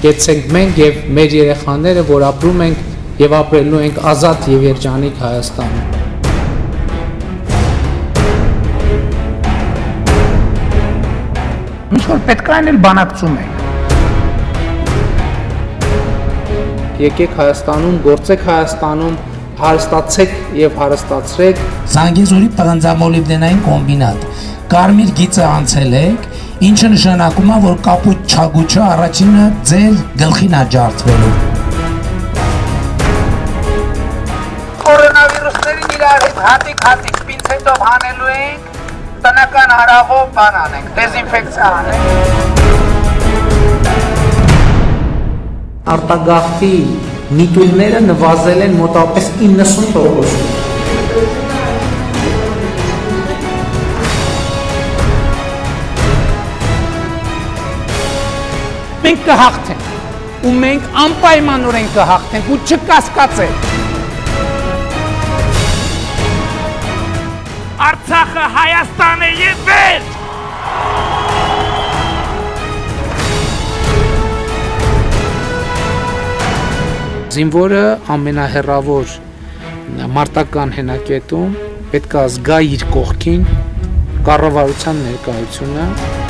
կեցենք մենք եւ մեր երեխաները, որ ապրում ենք եւ ապրելու ենք ազատ եւ երջանիկ Հայաստանում։ Ինչ որ պետք է անել բանակցում ենք։ Եկեք Հայաստանում, գործեք Հայաստանում, հարստացեք եւ հարստացրեք։ Զանգեզուրի պղնձամոլիբդենային կոմբինատ կարմիր գիծը անցել եք, ինչը նշանակում է, որ կապույտ չագուչը առաջինը ձեր գլխին է ջարդվելու։ Կորոնավիրուսներին իրար հետ հատիկ պինցետով հանելու ենք, տնական հարաղով բան անենք, դեզինֆեկցիա անենք։ Արտագաղթի միտումները նվազել են մոտավորապես 90%։ Մենք կհաղթենք ու մենք անպայմանորեն կհաղթենք ու չկասկածեք։ Արցախը Հայաստան է եւ վերջ։ Զինվորը ամենահեռավոր մարտական հենակետում պետք է զգա իր կողքին կառավարության ներկայությունը։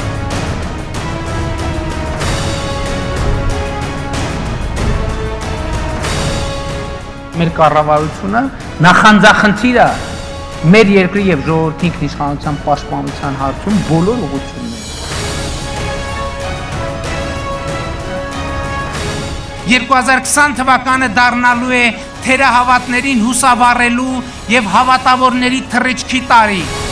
Մեր կառավարությունը նախանձախնդիրը մեր երկրի եւ ժողովրդի ինքնիշխանության պաշտպանության հարցում բոլոր ուղղություններում։ 2020 թվականը դառնալու է թերահավատներին հուսավառելու եւ հավատավորների թռիչքի տարի։